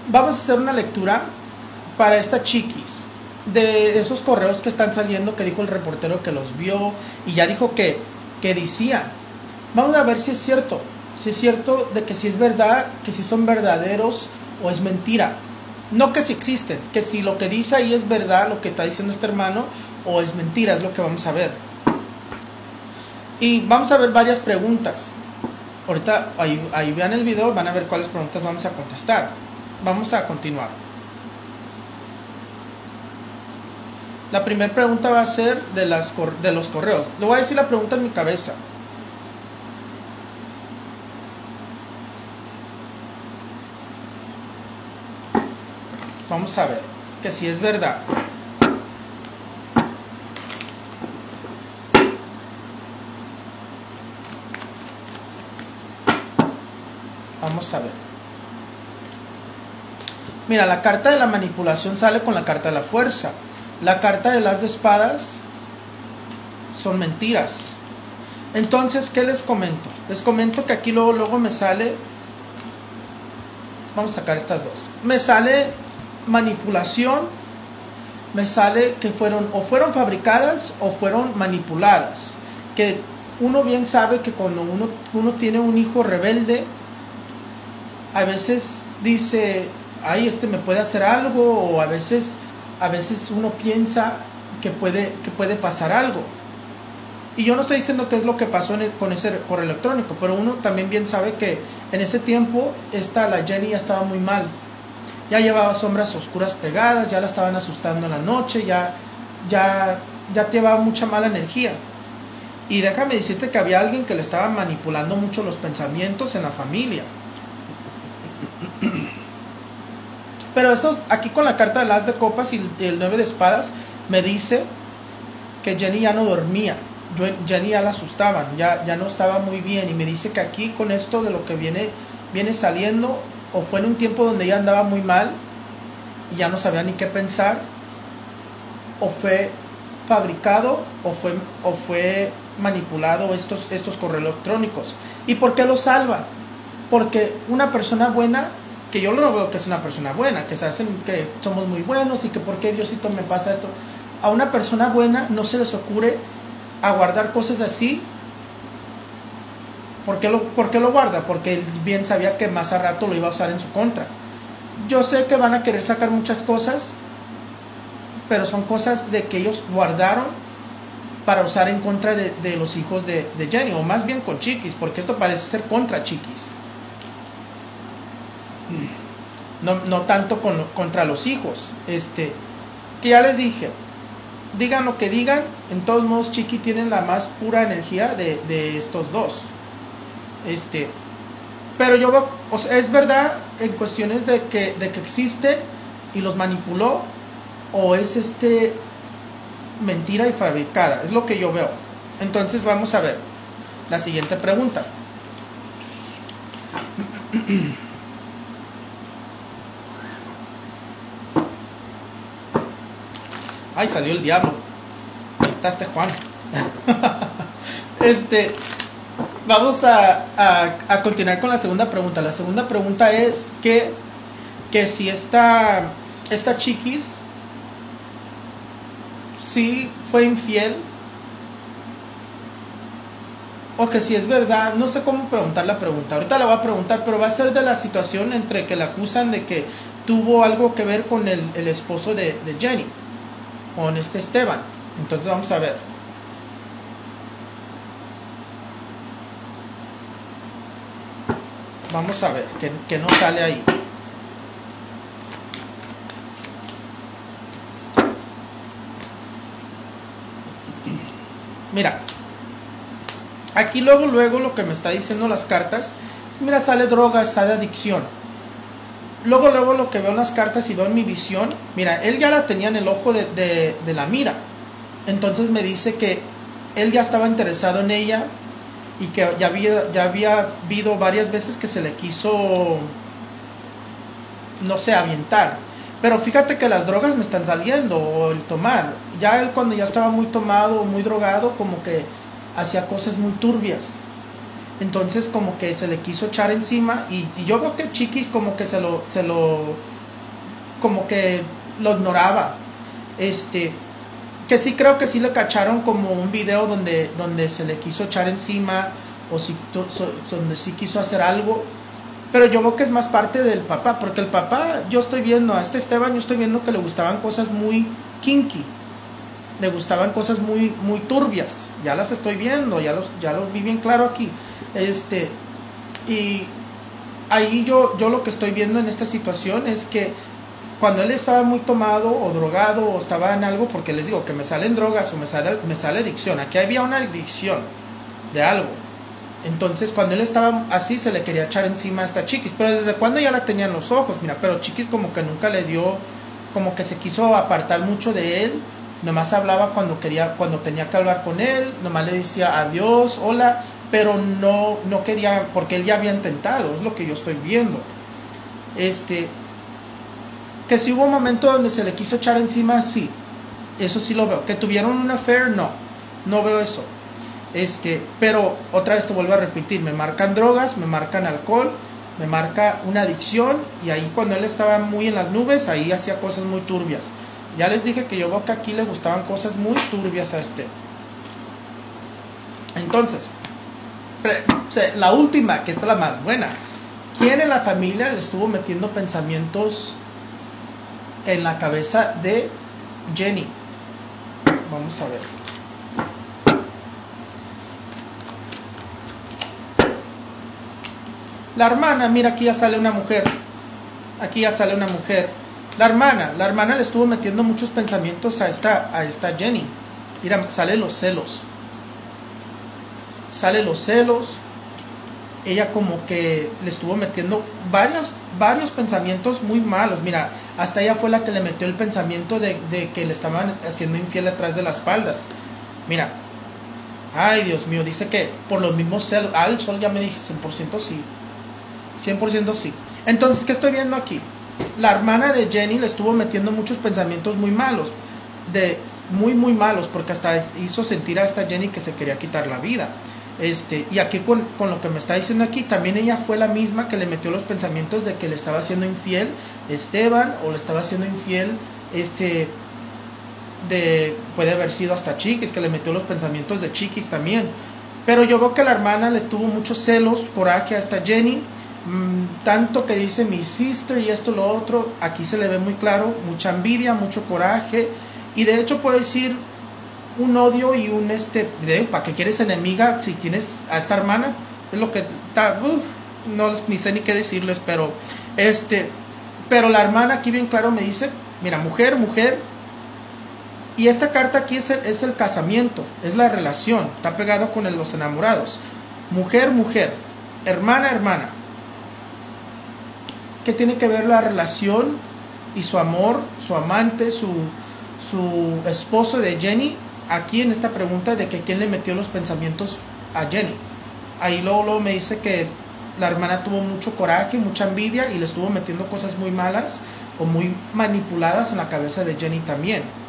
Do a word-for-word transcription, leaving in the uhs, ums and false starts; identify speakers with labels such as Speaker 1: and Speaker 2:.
Speaker 1: vamos a hacer una lectura para esta chiquis de esos correos que están saliendo, que dijo el reportero que los vio y ya dijo que, que decían. Vamos a ver si es cierto, si es cierto de que si es verdad, que si son verdaderos o es mentira. No que si existen, que si lo que dice ahí es verdad, lo que está diciendo este hermano, o es mentira, es lo que vamos a ver. Y vamos a ver varias preguntas. Ahorita ahí, ahí vean el video, van a ver cuáles preguntas vamos a contestar. Vamos a continuar. La primera pregunta va a ser de, las, de los correos. Le voy a decir la pregunta en mi cabeza. Vamos a ver que si es verdad. Vamos a ver. Mira, la carta de la manipulación sale con la carta de la fuerza. La carta de las de espadas son mentiras. Entonces, ¿qué les comento? Les comento que aquí luego, luego me sale... Vamos a sacar estas dos. Me sale manipulación. Me sale que fueron o fueron fabricadas o fueron manipuladas. Que uno bien sabe que cuando uno, uno tiene un hijo rebelde, a veces dice, ay, este me puede hacer algo, o a veces, a veces uno piensa que puede, que puede pasar algo. Y yo no estoy diciendo qué es lo que pasó en el, con ese correo electrónico, pero uno también bien sabe que en ese tiempo esta, la Jenny ya estaba muy mal. Ya llevaba sombras oscuras pegadas, ya la estaban asustando en la noche, ya, ya, ya llevaba mucha mala energía. Y déjame decirte que había alguien que le estaba manipulando mucho los pensamientos en la familia. Pero eso aquí con la carta del as de copas y el nueve de espadas me dice que Jenny ya no dormía. Jenny ya la asustaban, ya, ya no estaba muy bien. Y me dice que aquí con esto de lo que viene, viene saliendo, o fue en un tiempo donde ella andaba muy mal y ya no sabía ni qué pensar, o fue fabricado o fue, o fue manipulado estos, estos correos electrónicos. ¿Y por qué lo salva? Porque una persona buena, que yo no veo que es una persona buena, que se hacen que somos muy buenos y que por qué Diosito me pasa esto. A una persona buena no se les ocurre a guardar cosas así. ¿Por qué lo, por qué lo guarda? Porque él bien sabía que más a rato lo iba a usar en su contra. Yo sé que van a querer sacar muchas cosas, pero son cosas de que ellos guardaron para usar en contra de, de los hijos de, de Jenny, o más bien con Chiquis, porque esto parece ser contra Chiquis. No, no tanto con, contra los hijos. Este, que ya les dije, digan lo que digan, en todos modos Chiqui tiene la más pura energía de, de estos dos. Este, pero yo, o sea, es verdad en cuestiones de que, de que existen y los manipuló, o es este mentira y fabricada, es lo que yo veo. Entonces vamos a ver la siguiente pregunta. Ay, salió el diablo. Ahí está este Juan. Este, vamos a, a, a continuar con la segunda pregunta. La segunda pregunta es que, que si esta, esta Chiquis sí fue infiel, o que si es verdad, no sé cómo preguntar la pregunta. Ahorita la voy a preguntar, pero va a ser de la situación entre que la acusan de que tuvo algo que ver con el, el esposo de, de Jenny, con este Esteban. Entonces vamos a ver. Vamos a ver que, que no sale ahí. Mira, aquí luego luego lo que me está diciendo las cartas, mira, sale drogas, sale adicción. Luego, luego lo que veo en las cartas y veo en mi visión, mira, él ya la tenía en el ojo de, de, de la mira. Entonces me dice que él ya estaba interesado en ella y que ya había, ya había habido varias veces que se le quiso, no sé, avientar. Pero fíjate que las drogas me están saliendo, o el tomar. Ya él cuando ya estaba muy tomado o muy drogado, como que hacía cosas muy turbias. Entonces como que se le quiso echar encima y, y yo veo que Chiquis como que se lo, se lo, como que lo ignoraba. Este, que sí creo que sí le cacharon como un video donde, donde se le quiso echar encima o si, so, donde sí quiso hacer algo. Pero yo veo que es más parte del papá, porque el papá, yo estoy viendo a este Esteban, yo estoy viendo que le gustaban cosas muy kinky. Le gustaban cosas muy, muy turbias. Ya las estoy viendo, ya los, ya los vi bien claro aquí. Este, y ahí yo, yo lo que estoy viendo en esta situación es que cuando él estaba muy tomado o drogado o estaba en algo, porque les digo que me salen drogas o me sale, me sale adicción. Aquí había una adicción de algo. Entonces cuando él estaba así se le quería echar encima a esta Chiquis. Pero desde cuando ya la tenía en los ojos, mira, pero Chiquis como que nunca le dio, como que se quiso apartar mucho de él. Nomás hablaba cuando quería, cuando tenía que hablar con él, nomás le decía adiós, hola, pero no, no quería, porque él ya había intentado, es lo que yo estoy viendo. Este, que si hubo un momento donde se le quiso echar encima, sí, eso sí lo veo. Que tuvieron un affair, no, no veo eso. Este, pero otra vez te vuelvo a repetir, me marcan drogas, me marcan alcohol, me marca una adicción, y ahí cuando él estaba muy en las nubes, ahí hacía cosas muy turbias. Ya les dije que yo veo que aquí le gustaban cosas muy turbias a este. Entonces, la última, que esta es la más buena. ¿Quién en la familia le estuvo metiendo pensamientos en la cabeza de Jenny? Vamos a ver. La hermana, mira, aquí ya sale una mujer. Aquí ya sale una mujer. La hermana, la hermana le estuvo metiendo muchos pensamientos a esta, a esta Jenny. Mira, sale los celos. Sale los celos. Ella como que le estuvo metiendo varios, varios pensamientos muy malos. Mira, hasta ella fue la que le metió el pensamiento de, de que le estaban haciendo infiel atrás de las espaldas. Mira. Ay, Dios mío, dice que por los mismos celos. Ah, el sol ya me dije, cien por ciento sí. cien por ciento sí. Entonces, ¿qué estoy viendo aquí? La hermana de Jenny le estuvo metiendo muchos pensamientos muy malos, de muy muy malos, porque hasta hizo sentir a esta Jenny que se quería quitar la vida. Este, y aquí con, con lo que me está diciendo aquí, también ella fue la misma que le metió los pensamientos de que le estaba haciendo infiel Esteban, o le estaba haciendo infiel este de puede haber sido hasta Chiquis, que le metió los pensamientos de Chiquis también. Pero yo veo que la hermana le tuvo muchos celos, coraje a esta Jenny. Tanto que dice mi sister y esto lo otro, aquí se le ve muy claro, mucha envidia, mucho coraje, y de hecho puedo decir un odio y un este, de, ¿para qué quieres enemiga si tienes a esta hermana? Es lo que está, uf, no ni sé ni qué decirles, pero este, pero la hermana aquí bien claro me dice, mira, mujer, mujer, y esta carta aquí es el, es el casamiento, es la relación, está pegado con el, los enamorados, mujer, mujer, hermana, hermana. ¿Qué tiene que ver la relación y su amor, su amante, su, su esposo de Jenny? Aquí en esta pregunta de que quién le metió los pensamientos a Jenny. Ahí luego, luego me dice que la hermana tuvo mucho coraje, mucha envidia y le estuvo metiendo cosas muy malas o muy manipuladas en la cabeza de Jenny también.